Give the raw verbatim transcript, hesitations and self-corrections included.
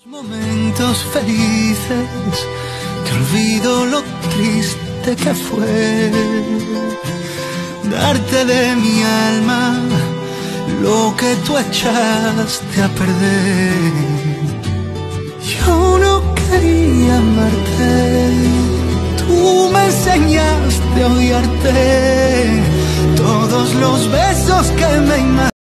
Momentos felices, que olvido lo triste que fue darte de mi alma lo que tú echaste a perder. Yo no quería amarte, tú me enseñaste a odiarte. Todos los besos que me